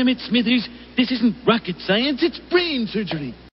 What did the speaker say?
Damn it, Smithers. This isn't rocket science, it's brain surgery.